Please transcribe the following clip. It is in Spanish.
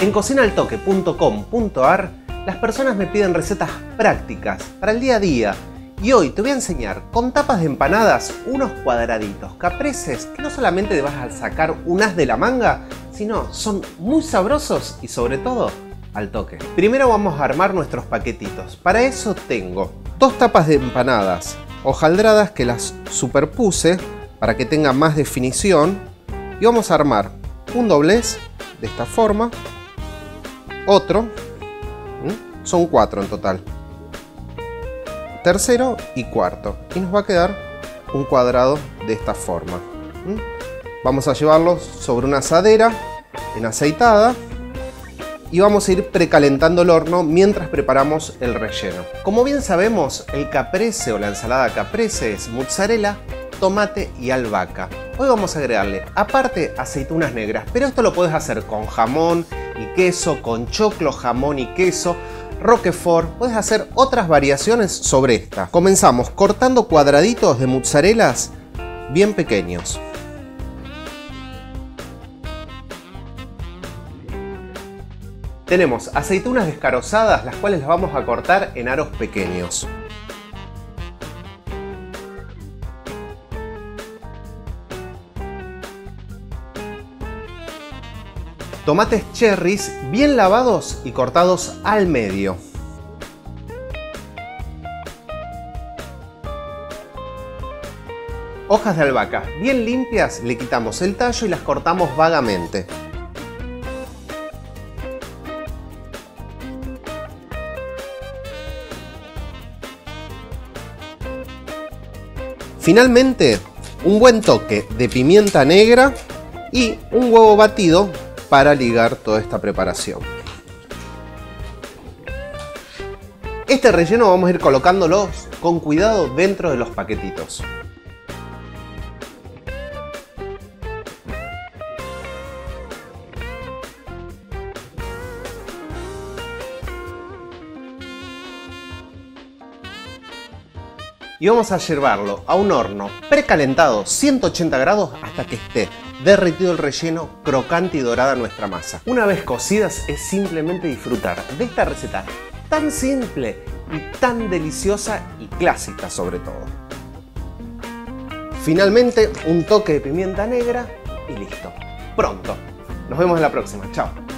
En cocinaltoque.com.ar las personas me piden recetas prácticas para el día a día y hoy te voy a enseñar con tapas de empanadas unos cuadraditos capreses que no solamente te vas a sacar un as de la manga, sino son muy sabrosos y sobre todo al toque. Primero vamos a armar nuestros paquetitos. Para eso tengo 2 tapas de empanadas hojaldradas que las superpuse para que tenga más definición y vamos a armar un doblez de esta forma, otro, son 4 en total, tercero y cuarto, y nos va a quedar un cuadrado de esta forma. Vamos a llevarlos sobre una asadera en aceitada y vamos a ir precalentando el horno mientras preparamos el relleno. Como bien sabemos, el caprese o la ensalada caprese es mozzarella, tomate y albahaca. Hoy vamos a agregarle aparte aceitunas negras, pero esto lo puedes hacer con jamón y queso, con choclo, jamón y queso, roquefort, puedes hacer otras variaciones sobre esta. Comenzamos cortando cuadraditos de mozzarellas bien pequeños. Tenemos aceitunas descarozadas, las cuales las vamos a cortar en aros pequeños. Tomates cherries bien lavados y cortados al medio. Hojas de albahaca bien limpias, le quitamos el tallo y las cortamos vagamente. Finalmente, un buen toque de pimienta negra y un huevo batido para ligar toda esta preparación. Este relleno vamos a ir colocándolos con cuidado dentro de los paquetitos. Y vamos a llevarlo a un horno precalentado 180 grados hasta que esté derretido el relleno, crocante y dorada nuestra masa. Una vez cocidas es simplemente disfrutar de esta receta tan simple y tan deliciosa y clásica sobre todo. Finalmente un toque de pimienta negra y listo. Pronto. Nos vemos en la próxima. Chao.